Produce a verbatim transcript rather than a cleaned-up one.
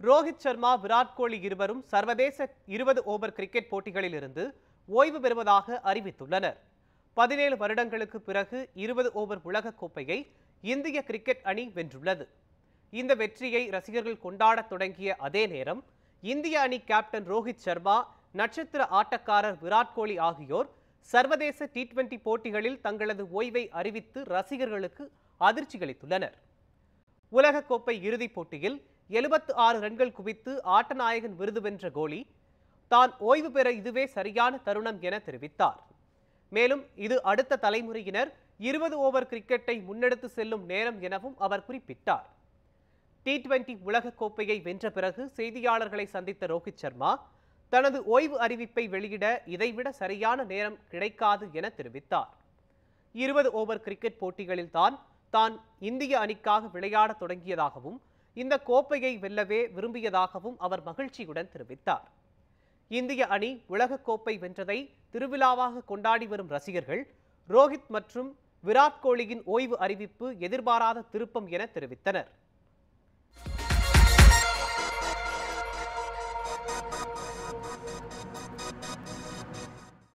ரோஹித் சர்மா, விராட் கோலி இருவரும் சர்வதேச இருபது ஓவர் கிரிக்கெட் போட்டிகளில் இருந்து ஓய்வு பெறுவதாக அறிவித்துள்ளனர். பதினேழு வருடங்களுக்கு பிறகு இருபது ஓவர் உலகக் கோப்பையை இந்திய கிரிக்கெட் அணி வென்றுள்ளது. இந்த வெற்றியை ரசிகர்கள் கொண்டாடத் தொடங்கிய அதே நேரம் இந்திய அணி கேப்டன் ரோஹித் சர்மா, நட்சத்திர ஆட்டக்காரர் விராட் கோலி ஆகியோர் சர்வதேச டி டுவெண்டி போட்டிகளில் தங்களது ஓய்வை அறிவித்து ரசிகர்களுக்கு அதிர்ச்சி அளித்துள்ளனர். உலகக்கோப்பை இறுதிப் போட்டியில் எழுபத்து ஆறு ரன்கள் குவித்து ஆட்டநாயகன் விருது வென்ற கோலி தான் ஓய்வு பெற இதுவே சரியான தருணம் என தெரிவித்தார். மேலும் இது அடுத்த தலைமுறையினர் இருபது ஓவர் கிரிக்கெட்டை முன்னெடுத்து செல்லும் நேரம் எனவும் அவர் குறிப்பிட்டார். டி டுவெண்டி உலகக்கோப்பையை வென்ற பிறகு செய்தியாளர்களை சந்தித்த ரோஹித் சர்மா தனது ஓய்வு அறிவிப்பை வெளியிட இதைவிட சரியான நேரம் கிடைக்காது என தெரிவித்தார். இருபது ஓவர் கிரிக்கெட் போட்டிகளில் தான் தான் இந்திய அணிக்காக விளையாட தொடங்கியதாகவும் இந்த கோப்பையை வெல்லவே விரும்பியதாகவும் அவர் மகிழ்ச்சியுடன் தெரிவித்தார். இந்திய அணி உலகக்கோப்பை வென்றதை திருவிழாவாக கொண்டாடி வரும் ரசிகர்கள் ரோஹித் மற்றும் விராட் கோலியின் ஓய்வு அறிவிப்பு எதிர்பாராத திருப்பம் என தெரிவித்தனர்.